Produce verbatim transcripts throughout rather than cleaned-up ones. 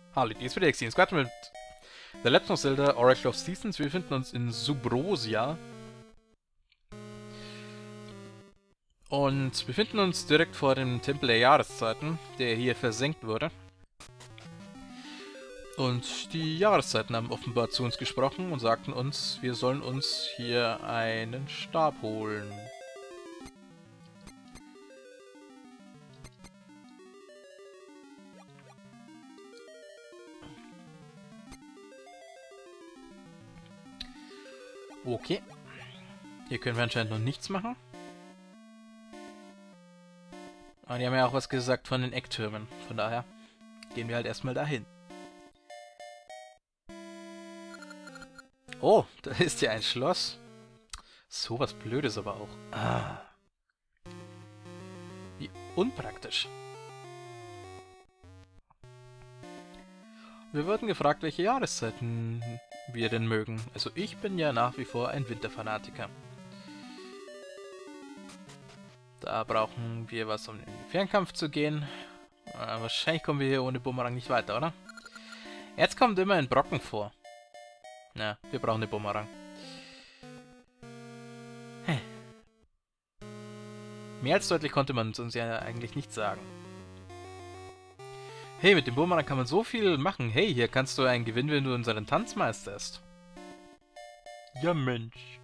Hallo, dies für die Extreme Squad mit The Legend of Zelda Oracle of Seasons. Wir befinden uns in Subrosia. Und befinden uns direkt vor dem Tempel der Jahreszeiten, der hier versenkt wurde. Und die Jahreszeiten haben offenbar zu uns gesprochen und sagten uns, wir sollen uns hier einen Stab holen. Okay. Hier können wir anscheinend noch nichts machen. Aber die haben ja auch was gesagt von den Ecktürmen. Von daher gehen wir halt erstmal dahin. Oh, da ist ja ein Schloss. So was Blödes aber auch. Ah. Wie unpraktisch. Wir wurden gefragt, welche Jahreszeiten wir denn mögen. Also ich bin ja nach wie vor ein Winterfanatiker. Da brauchen wir was, um in den Fernkampf zu gehen. Äh, wahrscheinlich kommen wir hier ohne Bumerang nicht weiter, oder? Jetzt kommt immer ein Brocken vor. Ja, wir brauchen den Bumerang. Hey. Mehr als deutlich konnte man uns ja eigentlich nicht sagen. Hey, mit dem Bumerang kann man so viel machen. Hey, hier kannst du einen gewinnen, wenn du unseren Tanz meisterst. Ja, Mensch.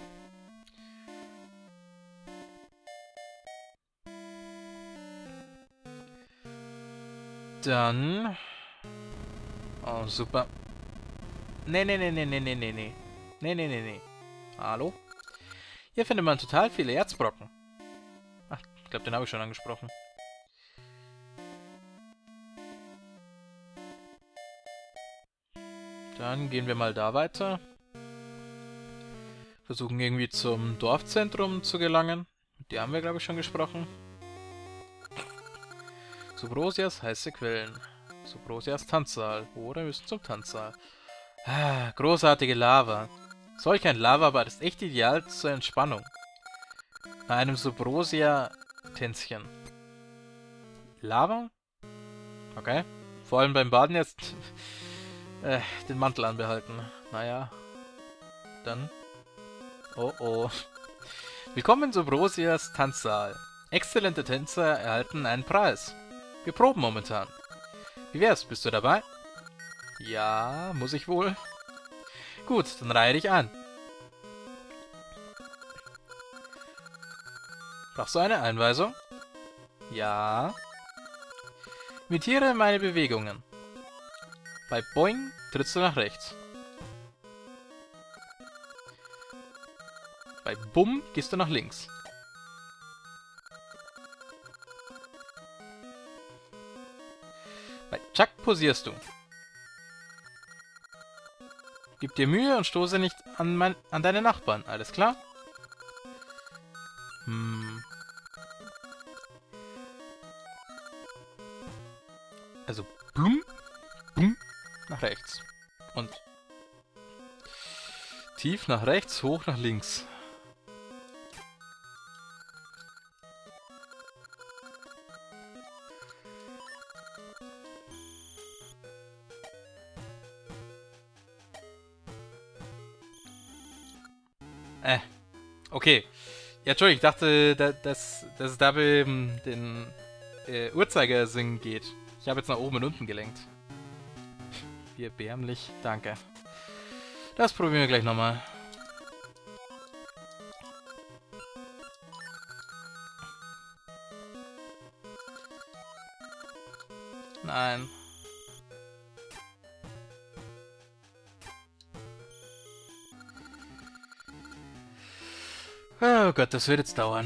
Dann... Oh, super. Nee, nee, nee, nee, nee, nee, nee, nee. Nee, nee, nee, nee. Hallo? Hier findet man total viele Erzbrocken. Ach, ich glaube, den habe ich schon angesprochen. Dann gehen wir mal da weiter. Versuchen irgendwie zum Dorfzentrum zu gelangen. Die haben wir, glaube ich, schon gesprochen. Subrosias heiße Quellen. Subrosias Tanzsaal. Oder wir müssen zum Tanzsaal. Ah, großartige Lava. Solch ein Lavabad ist echt ideal zur Entspannung. Bei einem Subrosia-Tänzchen. Lava? Okay. Vor allem beim Baden jetzt äh, den Mantel anbehalten. Naja. Dann. Oh oh. Willkommen in Subrosias Tanzsaal. Exzellente Tänzer erhalten einen Preis. Wir proben momentan. Wie wär's? Bist du dabei? Ja, muss ich wohl. Gut, dann reihe dich an. Brauchst du eine Einweisung? Ja. Imitiere meine Bewegungen. Bei Boing trittst du nach rechts. Bei Bumm gehst du nach links. Bei Chuck posierst du. Gib dir Mühe und stoße nicht an, mein, an deine Nachbarn. Alles klar? Hm. Also, blum, blum, nach rechts. Und tief nach rechts, hoch nach links. Äh, okay. Ja, Entschuldigung, ich dachte, da, dass, dass es da um den äh, Uhrzeigersinn geht. Ich habe jetzt nach oben und unten gelenkt. Wie erbärmlich. Danke. Das probieren wir gleich nochmal. Nein. Oh Gott, das wird jetzt dauern.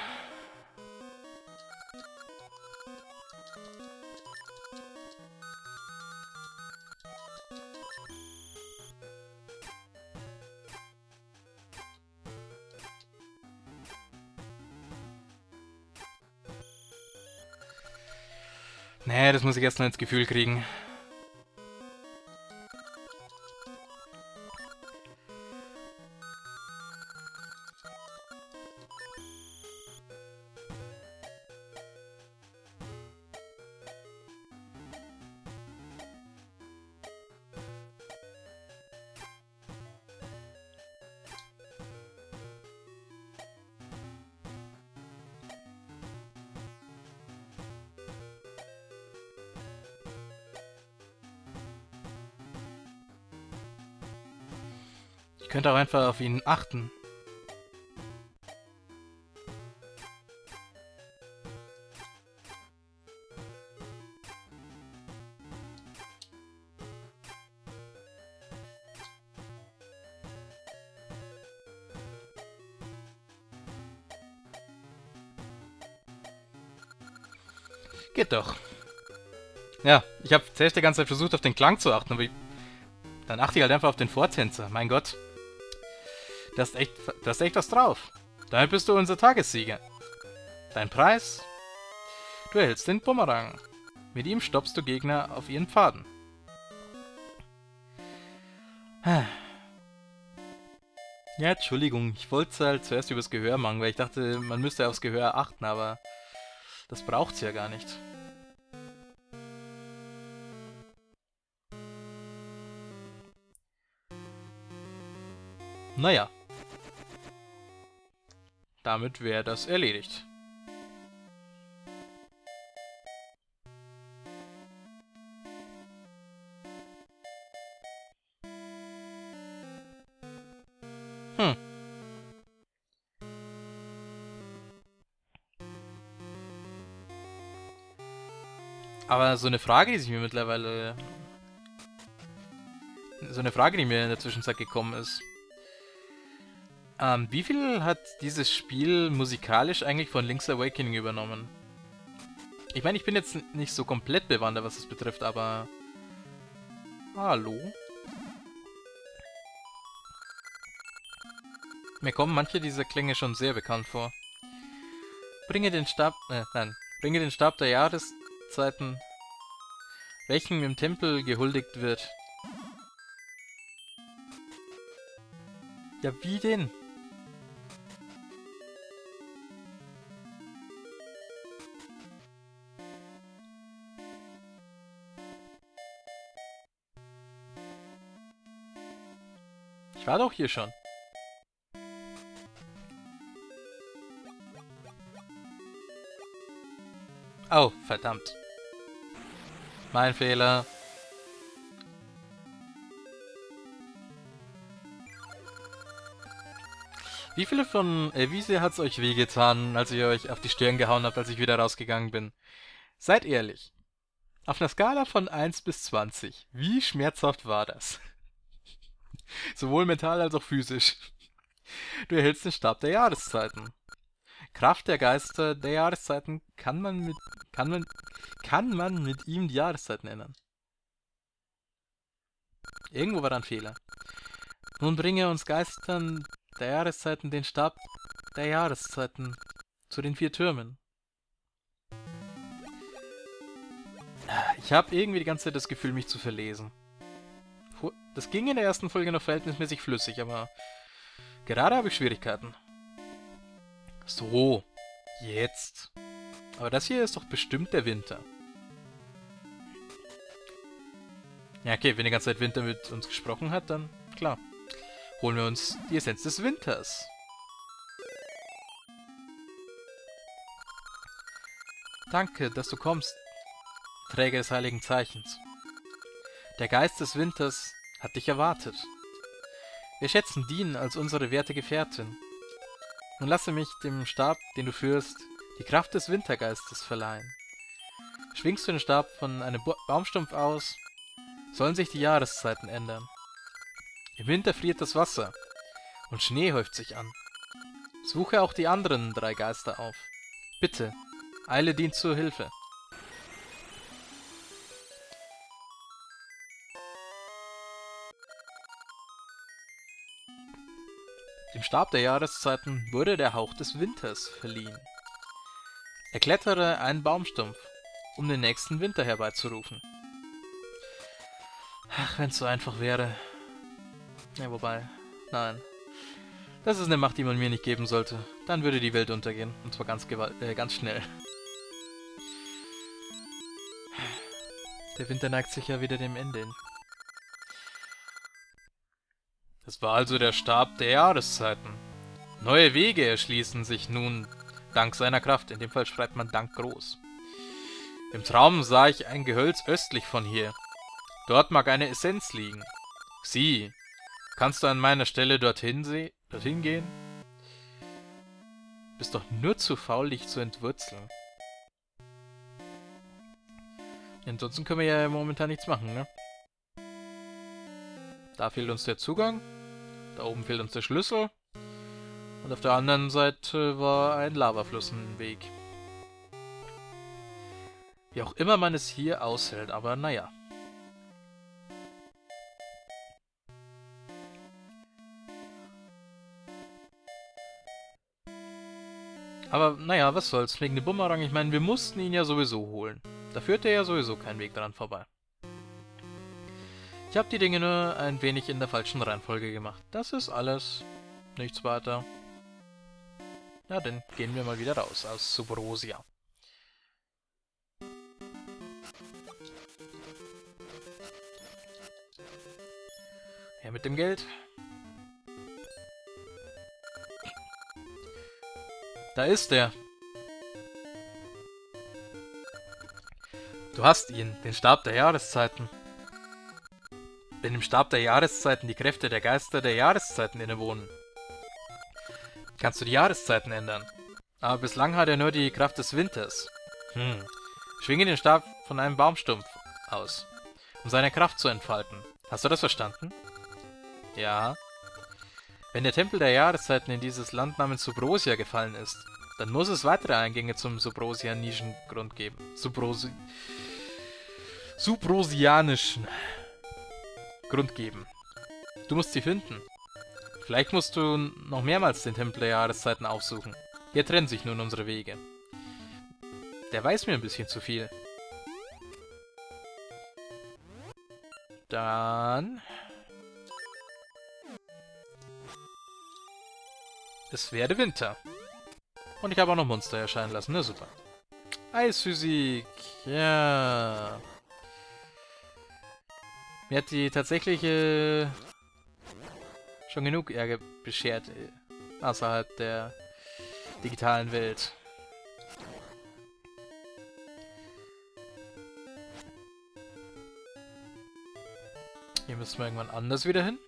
Nee, das muss ich erst noch ins Gefühl kriegen. könnte auch einfach auf ihn achten. Geht doch. Ja, ich habe zuerst die ganze Zeit versucht, auf den Klang zu achten, aber ich, dann achte ich halt einfach auf den Vortänzer. Mein Gott. Du hast echt, du hast echt was drauf. Damit bist du unser Tagessieger. Dein Preis? Du erhältst den Bumerang. Mit ihm stoppst du Gegner auf ihren Pfaden. Ja, Entschuldigung, ich wollte es halt zuerst übers Gehör machen, weil ich dachte, man müsste aufs Gehör achten, aber das braucht's ja gar nicht. Naja. Damit wäre das erledigt. Hm. Aber so eine Frage, die sich mir mittlerweile... So eine Frage, die mir in der Zwischenzeit gekommen ist. Ähm, wie viel hat dieses Spiel musikalisch eigentlich von Link's Awakening übernommen? Ich meine, ich bin jetzt nicht so komplett bewandert, was das betrifft, aber... Hallo? Mir kommen manche dieser Klänge schon sehr bekannt vor. Bringe den Stab... Äh, nein. Bringe den Stab der Jahreszeiten, welchem im Tempel gehuldigt wird. Ja, wie denn? Ich war doch hier schon. Oh, verdammt. Mein Fehler. Wie viele von... Äh, wie sehr hat's euch wehgetan, als ich euch auf die Stirn gehauen habt, als ich wieder rausgegangen bin? Seid ehrlich. Auf einer Skala von eins bis zwanzig. Wie schmerzhaft war das? Sowohl mental als auch physisch. Du erhältst den Stab der Jahreszeiten. Kraft der Geister der Jahreszeiten kann man mit kann man kann man mit ihm die Jahreszeiten ändern. Irgendwo war da ein Fehler. Nun bringe uns Geistern der Jahreszeiten den Stab der Jahreszeiten zu den vier Türmen. Ich habe irgendwie die ganze Zeit das Gefühl, mich zu verlesen. Das ging in der ersten Folge noch verhältnismäßig flüssig, aber gerade habe ich Schwierigkeiten. So, jetzt. Aber das hier ist doch bestimmt der Winter. Ja, okay, wenn die ganze Zeit Winter mit uns gesprochen hat, dann klar. Holen wir uns die Essenz des Winters. Danke, dass du kommst, Träger des heiligen Zeichens. Der Geist des Winters hat dich erwartet. Wir schätzen Dean als unsere werte Gefährtin. Nun lasse mich dem Stab, den du führst, die Kraft des Wintergeistes verleihen. Schwingst du den Stab von einem Ba- Baumstumpf aus, sollen sich die Jahreszeiten ändern. Im Winter friert das Wasser und Schnee häuft sich an. Suche auch die anderen drei Geister auf. Bitte, eile Dean zur Hilfe. Dem Stab der Jahreszeiten wurde der Hauch des Winters verliehen. Erklettere einen Baumstumpf, um den nächsten Winter herbeizurufen. Ach, wenn es so einfach wäre. Ja, wobei, nein. Das ist eine Macht, die man mir nicht geben sollte. Dann würde die Welt untergehen. Und zwar ganz, äh, ganz schnell. Der Winter neigt sich ja wieder dem Ende hin. Das war also der Stab der Jahreszeiten. Neue Wege erschließen sich nun dank seiner Kraft. In dem Fall schreibt man Dank groß. Im Traum sah ich ein Gehölz östlich von hier. Dort mag eine Essenz liegen. Sieh, Kannst du an meiner Stelle dorthin, se dorthin gehen? Bist doch nur zu faul, dich zu entwurzeln. Ansonsten können wir ja momentan nichts machen, ne? Da fehlt uns der Zugang. Da oben fehlt uns der Schlüssel. Und auf der anderen Seite war ein Lavafluss im Weg. Wie auch immer man es hier aushält, aber naja. Aber naja, was soll's, wegen dem Bumerang, ich meine, wir mussten ihn ja sowieso holen. Da führt ja sowieso kein Weg dran vorbei. Ich habe die Dinge nur ein wenig in der falschen Reihenfolge gemacht. Das ist alles. Nichts weiter. Ja, dann gehen wir mal wieder raus aus Subrosia. Ja, mit dem Geld. Da ist er. Du hast ihn, den Stab der Jahreszeiten. Wenn im Stab der Jahreszeiten die Kräfte der Geister der Jahreszeiten innewohnen, kannst du die Jahreszeiten ändern. Aber bislang hat er nur die Kraft des Winters. Hm. Schwinge den Stab von einem Baumstumpf aus, um seine Kraft zu entfalten. Hast du das verstanden? Ja. Wenn der Tempel der Jahreszeiten in dieses Land namens Subrosia gefallen ist, dann muss es weitere Eingänge zum Subrosia-Nischengrund geben. Subrosi Subrosianischen Grund geben. Du musst sie finden. Vielleicht musst du noch mehrmals den Tempel der Jahreszeiten aufsuchen. Hier trennen sich nun unsere Wege. Der weiß mir ein bisschen zu viel. Dann... Es werde Winter. Und ich habe auch noch Monster erscheinen lassen. Na super. Eisphysik. Ja. Mir hat die tatsächliche schon genug Ärger beschert außerhalb der digitalen Welt. Hier müssen wir irgendwann anders wieder hin.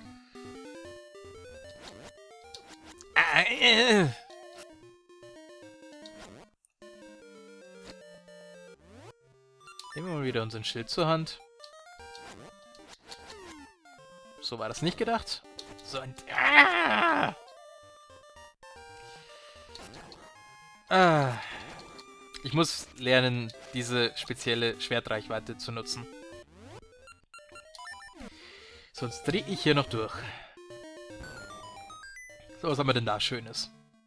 Nehmen wir mal wieder unseren Schild zur Hand. So war das nicht gedacht. So ein... Ah! Ah. Ich muss lernen, diese spezielle Schwertreichweite zu nutzen. Sonst drehe ich hier noch durch. So, was haben wir denn da Schönes?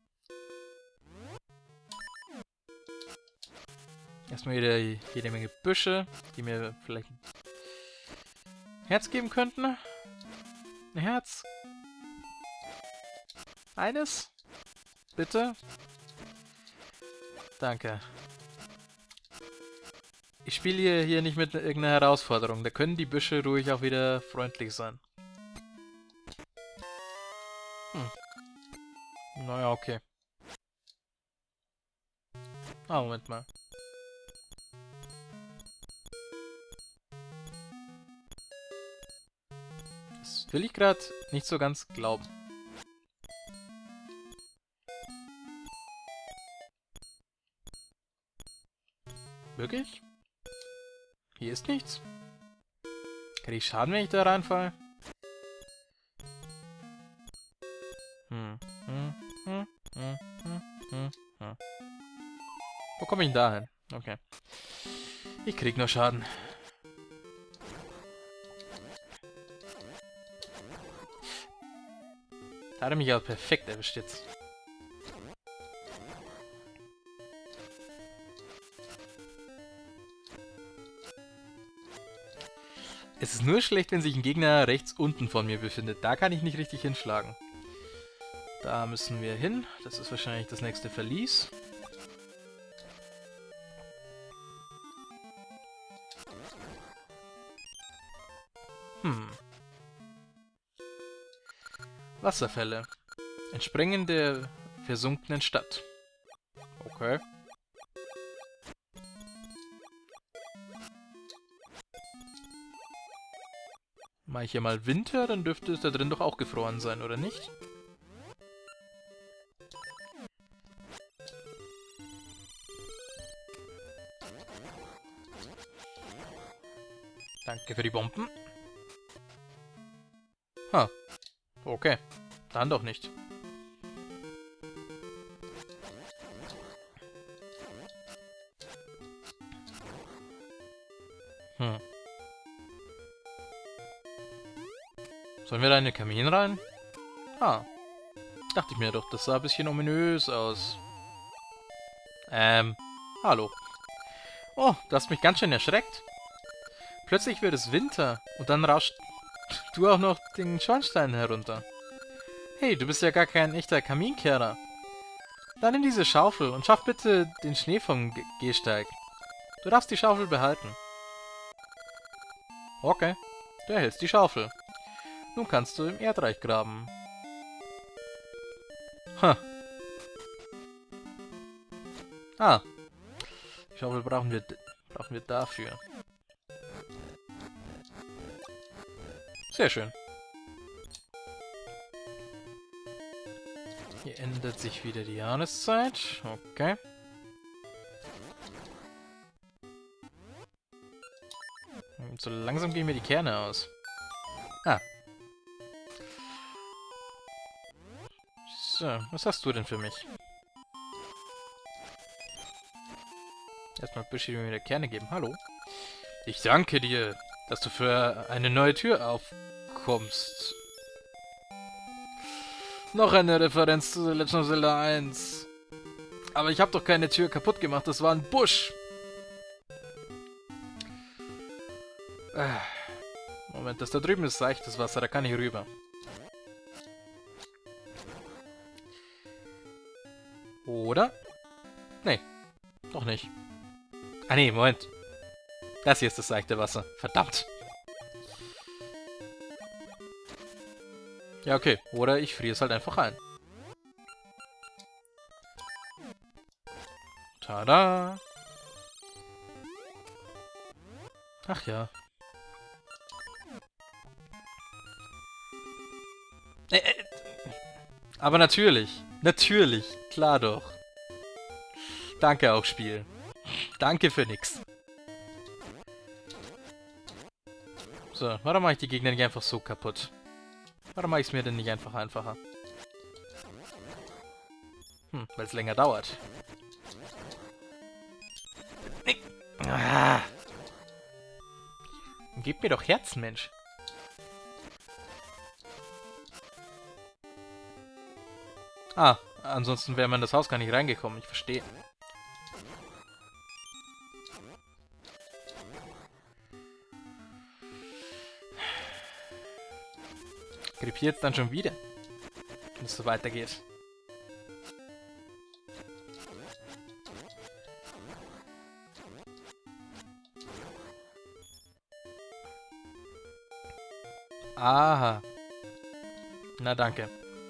Erstmal wieder jede Menge Büsche, die mir vielleicht ein Herz geben könnten. Ein Herz. Eines? Bitte? Danke. Ich spiele hier nicht mit irgendeiner Herausforderung. Da können die Büsche ruhig auch wieder freundlich sein. Hm. Naja, okay. Ah, Moment mal. Das will ich gerade nicht so ganz glauben. Wirklich? Hier ist nichts? Krieg ich Schaden, wenn ich da reinfalle? Hm. Hm. Hm. Hm. Hm. Hm. Hm. Wo komme ich denn da hin? Okay. Ich krieg nur Schaden. Da hat er mich ja perfekt erwischt jetzt. Es ist nur schlecht, wenn sich ein Gegner rechts unten von mir befindet. Da kann ich nicht richtig hinschlagen. Da müssen wir hin. Das ist wahrscheinlich das nächste Verlies. Hm. Wasserfälle. Entspringen der versunkenen Stadt. Okay. Mache ich hier mal Winter, dann dürfte es da drin doch auch gefroren sein, oder nicht? Danke für die Bomben. Ha. Okay. Dann doch nicht. Hm. Sollen wir da in den Kamin rein? Ah. Dachte ich mir doch, das sah ein bisschen ominös aus. Ähm, hallo. Oh, du hast mich ganz schön erschreckt. Plötzlich wird es Winter und dann rauscht du auch noch den Schornstein herunter. Hey, du bist ja gar kein echter Kaminkehrer. Dann nimm diese Schaufel und schaff bitte den Schnee vom Ge Gehsteig. Du darfst die Schaufel behalten. Okay, du erhältst die Schaufel. Nun kannst du im Erdreich graben. Ha. Ah. Die Schaufel brauchen wir, brauchen wir dafür. Sehr schön. Hier ändert sich wieder die Jahreszeit. Okay. Und so langsam gehen mir die Kerne aus. Ah. So, was hast du denn für mich? Erstmal Büschi mir wieder Kerne geben. Hallo. Ich danke dir, dass du für eine neue Tür aufkommst. Noch eine Referenz zu Legend of Zelda eins. Aber ich habe doch keine Tür kaputt gemacht, das war ein Busch. Moment, das da drüben ist seichtes Wasser, da kann ich rüber. Oder? Nee, doch nicht. Ah nee, Moment. Das hier ist das seichte Wasser. Verdammt. Ja, okay. Oder ich friere es halt einfach ein. Tada! Ach ja. Äh, äh. Aber natürlich. Natürlich. Klar doch. Danke auch, Spiel. Danke für nix. So, warum mache ich die Gegner nicht einfach so kaputt? Warum mache ich es mir denn nicht einfach einfacher? Hm, weil es länger dauert. Ah. Gib mir doch Herzen, Mensch. Ah, ansonsten wäre man in das Haus gar nicht reingekommen. Ich verstehe. Krepiert dann schon wieder, wenn es so weitergeht. Aha. Na danke.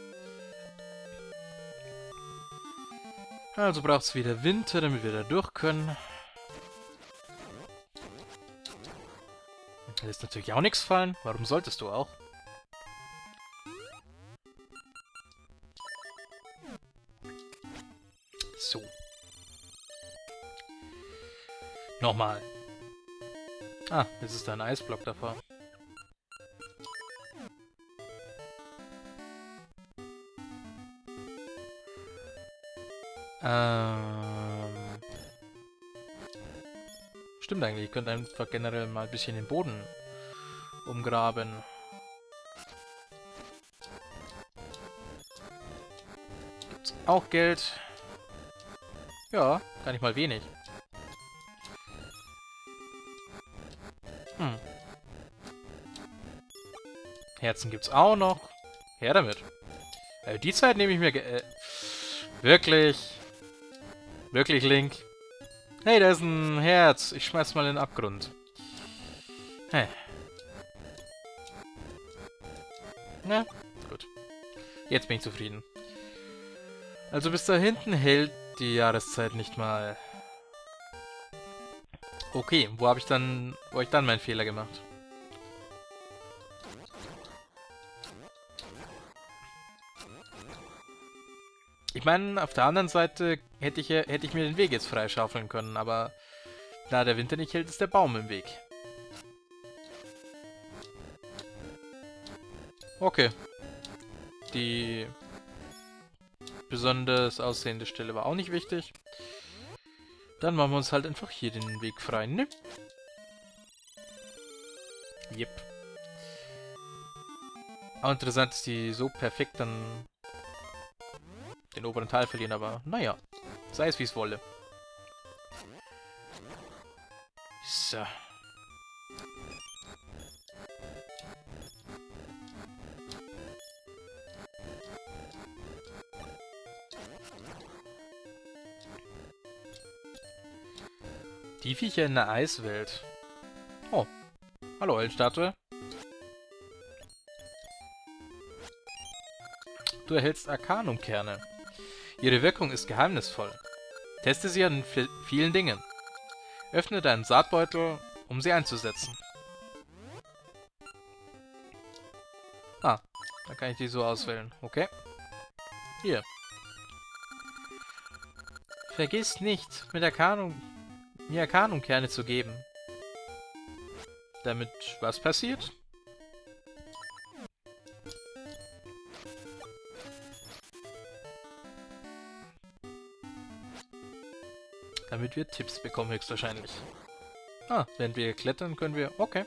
Also braucht es wieder Winter, damit wir da durch können. Da ist natürlich auch nichts fallen. Warum solltest du auch? So. Nochmal. Ah, jetzt ist da ein Eisblock davor. Ähm. Stimmt eigentlich, ich könnte einfach generell mal ein bisschen den Boden umgraben. Gibt's auch Geld? Ja, gar nicht mal wenig. Hm. Herzen gibt's auch noch. Her damit. Äh, die Zeit nehme ich mir... Äh, wirklich? Wirklich, Link? Hey, da ist ein Herz. Ich schmeiß mal in den Abgrund. Hey. Na, gut. Jetzt bin ich zufrieden. Also bis da hinten hält die Jahreszeit nicht mal. Okay, wo habe ich dann... wo habe ich dann meinen Fehler gemacht? Ich meine, auf der anderen Seite hätte ich, ja- hätte ich mir den Weg jetzt freischaufeln können, aber da der Winter nicht hält, ist der Baum im Weg. Okay. Die besonders aussehende Stelle war auch nicht wichtig. Dann machen wir uns halt einfach hier den Weg frei, ne? Yep. Auch interessant, dass die so perfekt dann den oberen Teil verlieren, aber naja. Sei es wie es wolle. So. Die Viecher in der Eiswelt. Oh. Hallo, Eulenstatue. Du erhältst Arcanum-Kerne. Ihre Wirkung ist geheimnisvoll. Teste sie an vi- vielen Dingen. Öffne deinen Saatbeutel, um sie einzusetzen. Ah, da kann ich die so auswählen. Okay. Hier. Vergiss nicht, mit Arcanum, mir Arcanum-Kerne zu geben. Damit was passiert? Damit wir Tipps bekommen, höchstwahrscheinlich. Ah, während wir klettern, können wir... Okay.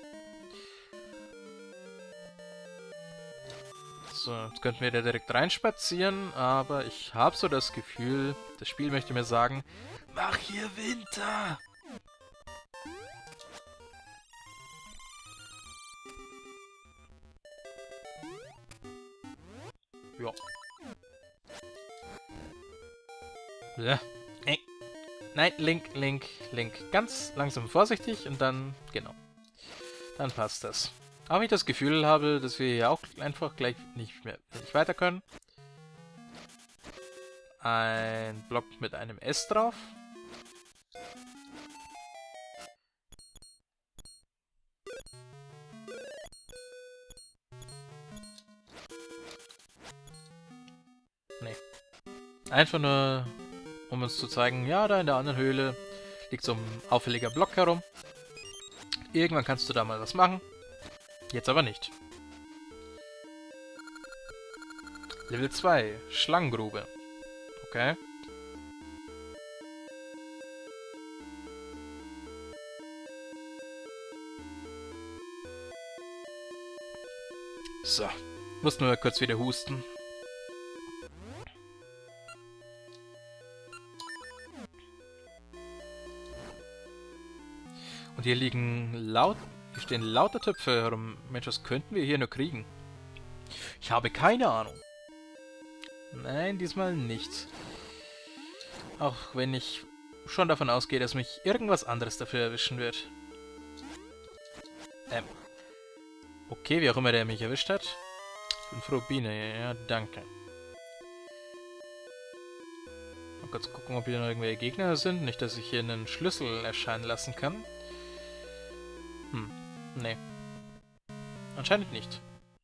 So, jetzt könnten wir da direkt reinspazieren, aber ich habe so das Gefühl, das Spiel möchte mir sagen, mach hier Winter! Ja. Ja. Ey. Nein, Link, Link, Link. Ganz langsam vorsichtig und dann, genau. Dann passt das. Auch ich das Gefühl habe, dass wir hier auch einfach gleich nicht mehr nicht weiter können. Ein Block mit einem S drauf. Nee. Einfach nur, um uns zu zeigen, ja, da in der anderen Höhle liegt so ein auffälliger Block herum. Irgendwann kannst du da mal was machen. Jetzt aber nicht. Level zwei, Schlangengrube. Okay. So. Muss nur kurz wieder husten. Und hier liegen laut... Hier stehen lauter Töpfe herum. Mensch, was könnten wir hier nur kriegen? Ich habe keine Ahnung. Nein, diesmal nicht. Auch wenn ich schon davon ausgehe, dass mich irgendwas anderes dafür erwischen wird. Ähm. Okay, wie auch immer der mich erwischt hat. Fünf Rubine, ja, danke. Mal kurz gucken, ob hier noch irgendwelche Gegner sind. Nicht, dass ich hier einen Schlüssel erscheinen lassen kann. Hm, nee. Anscheinend nicht.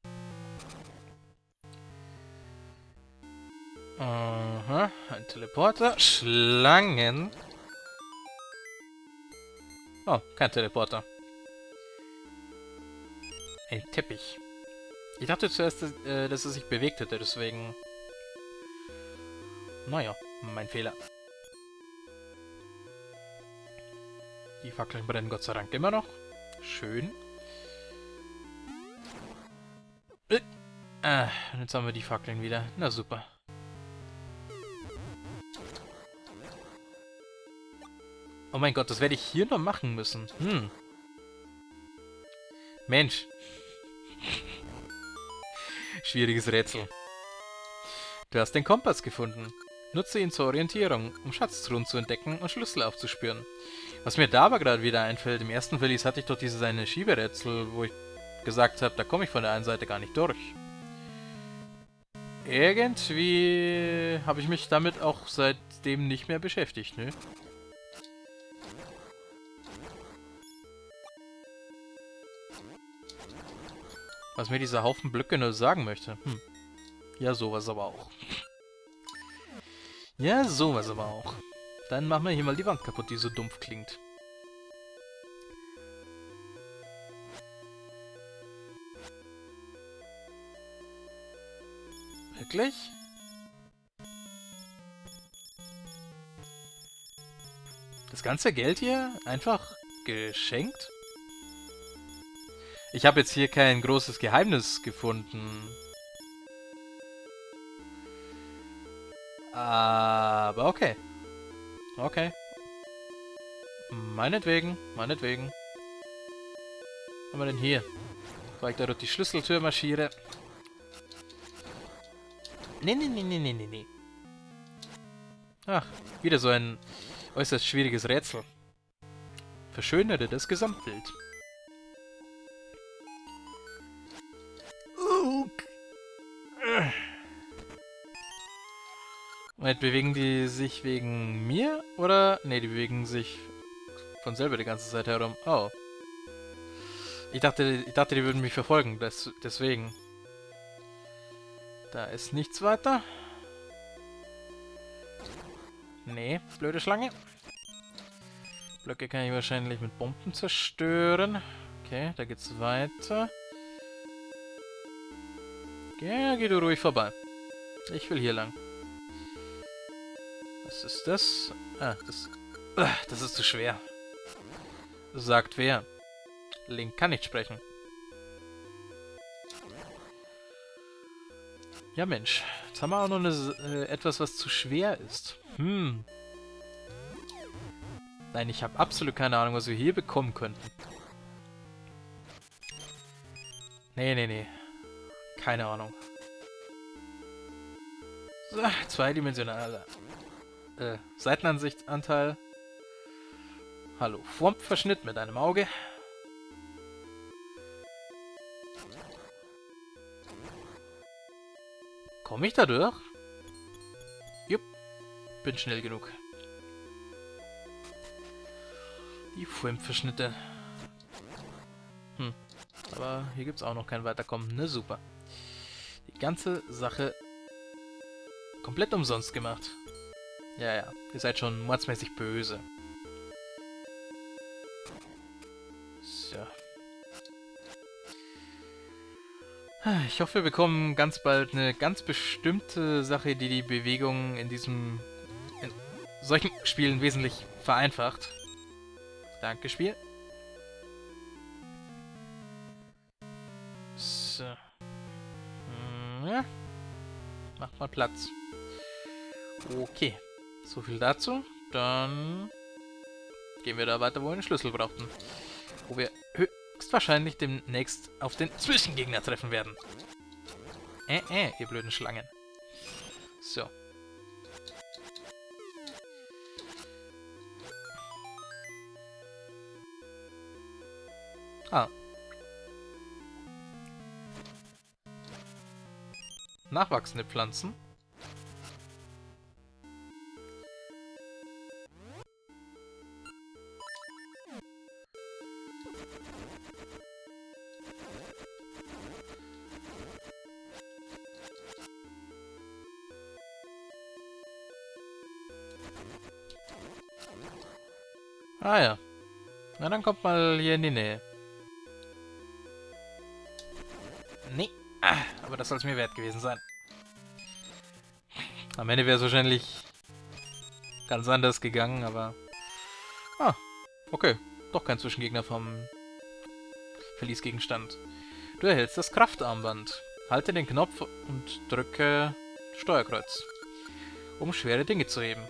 Aha, ein Teleporter. Schlangen. Oh, kein Teleporter. Ein Teppich. Ich dachte zuerst, dass, äh, dass er sich bewegt hätte, deswegen... Naja, mein Fehler. Die Fackeln brennen Gott sei Dank immer noch. Schön. Äh, ah, jetzt haben wir die Fackeln wieder. Na super. Oh mein Gott, das werde ich hier noch machen müssen. Hm. Mensch. Schwieriges Rätsel. Du hast den Kompass gefunden. Nutze ihn zur Orientierung, um Schatztruhen zu entdecken und Schlüssel aufzuspüren. Was mir da aber gerade wieder einfällt, im ersten Verlies hatte ich doch dieses eine Schieberätsel, wo ich gesagt habe, da komme ich von der einen Seite gar nicht durch. Irgendwie habe ich mich damit auch seitdem nicht mehr beschäftigt, ne? Was mir dieser Haufen Blöcke nur sagen möchte. Hm. Ja, sowas aber auch. Ja, sowas aber auch. Dann machen wir hier mal die Wand kaputt, die so dumpf klingt. Wirklich? Das ganze Geld hier einfach geschenkt? Ich habe jetzt hier kein großes Geheimnis gefunden. Aber okay. Okay. Meinetwegen, meinetwegen. Was haben wir denn hier? Bevor ich da durch die Schlüsseltür marschiere. Nee, nee, nee, nee, nee, nee, nee. Ach, wieder so ein äußerst schwieriges Rätsel. Verschönere das Gesamtbild. Moment, bewegen die sich wegen mir? Oder? Ne, die bewegen sich von selber die ganze Zeit herum. Oh. Ich dachte, ich dachte, die würden mich verfolgen. Das, deswegen. Da ist nichts weiter. Nee, blöde Schlange. Blöcke kann ich wahrscheinlich mit Bomben zerstören. Okay, da geht's weiter. Ja, geh du ruhig vorbei. Ich will hier lang. Was ist das? Ah, das... Das ist zu schwer. Sagt wer? Link kann nicht sprechen. Ja Mensch, jetzt haben wir auch noch eine, äh, etwas, was zu schwer ist. Hm. Nein, ich habe absolut keine Ahnung, was wir hier bekommen könnten. Nee, nee, nee. Keine Ahnung. So, zweidimensionaler äh, Seitenansichtsanteil. Hallo, Formverschnitt mit einem Auge. Komme ich da durch? Jupp, bin schnell genug. Die Formverschnitte. Hm, aber hier gibt es auch noch kein Weiterkommen. Ne, super. Die ganze Sache komplett umsonst gemacht. Ja, ja, ihr seid schon mordsmäßig böse. So. Ich hoffe, wir bekommen ganz bald eine ganz bestimmte Sache, die die Bewegung in diesem... in solchen Spielen wesentlich vereinfacht. Danke, Spiel. So. Hm, ja. Macht mal Platz. Okay. So viel dazu. Dann gehen wir da weiter, wo wir den Schlüssel brauchten. Wo wir höchstwahrscheinlich demnächst auf den Zwischengegner treffen werden. Äh, äh, ihr blöden Schlangen. So. Ah. Nachwachsende Pflanzen. Ah ja. Na, dann kommt mal hier in die Nähe. Nee. Ah, aber das soll es mir wert gewesen sein. Am Ende wäre es wahrscheinlich ganz anders gegangen, aber... Ah, okay. Doch kein Zwischengegner vom Verliesgegenstand. Du erhältst das Kraftarmband. Halte den Knopf und drücke Steuerkreuz, um schwere Dinge zu heben.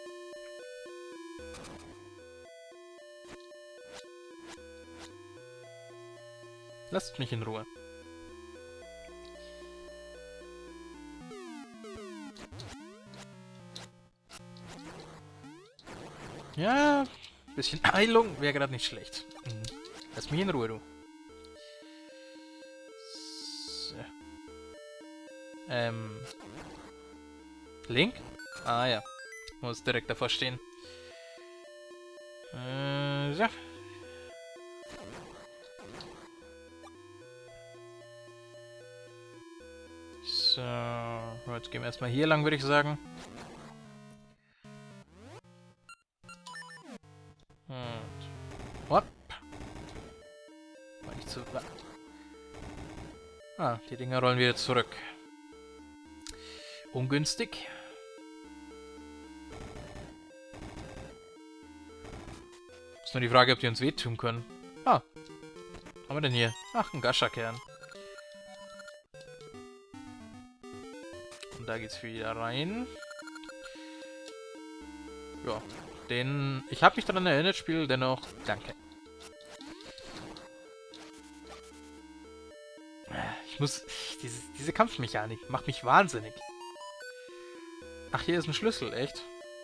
Lasst mich in Ruhe. Ja, ein bisschen Heilung wäre gerade nicht schlecht. Mhm. Lass mich in Ruhe, du. So. Ähm. Link? Ah ja. Muss direkt davor stehen. Äh, ja. So. Jetzt gehen wir erstmal hier lang, würde ich sagen. zu... Ah, die Dinger rollen wieder zurück. Ungünstig. Ist nur die Frage, ob die uns wehtun können. Ah, was haben wir denn hier? Ach, ein Gascha-Kern. Und da geht's wieder rein. Ja, den... Ich habe mich daran erinnert, Spiel, dennoch... Danke. Ich muss... Diese, diese Kampfmechanik macht mich wahnsinnig. Ach, hier ist ein Schlüssel, echt?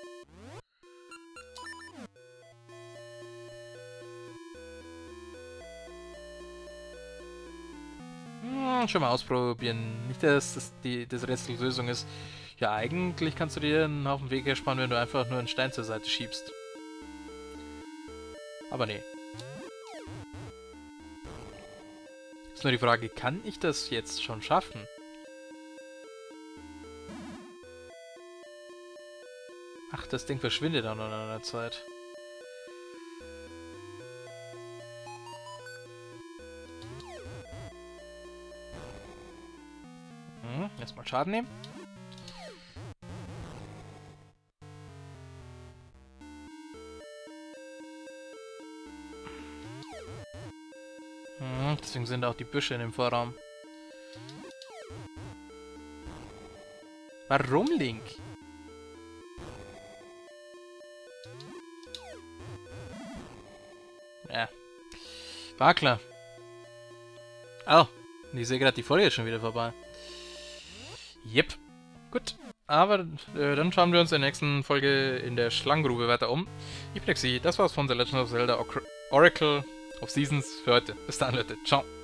Hm, schon mal ausprobieren. Nicht, dass das die das Rätsellösung ist. Ja, eigentlich kannst du dir einen Haufen Weg ersparen, wenn du einfach nur einen Stein zur Seite schiebst. Aber nee. Ist nur die Frage, kann ich das jetzt schon schaffen? Ach, das Ding verschwindet dann noch in einer Zeit. Hm, erstmal Schaden nehmen. Hm, deswegen sind auch die Büsche in dem Vorraum. Warum, Link? Ja. War klar. Oh, ich sehe gerade, die Folge ist schon wieder vorbei. Jep. Gut. Aber äh, dann schauen wir uns in der nächsten Folge in der Schlangengrube weiter um. Ich bin Xi, das war's von The Legend of Zelda Oracle of Seasons für heute. Bis dann, Leute. Ciao.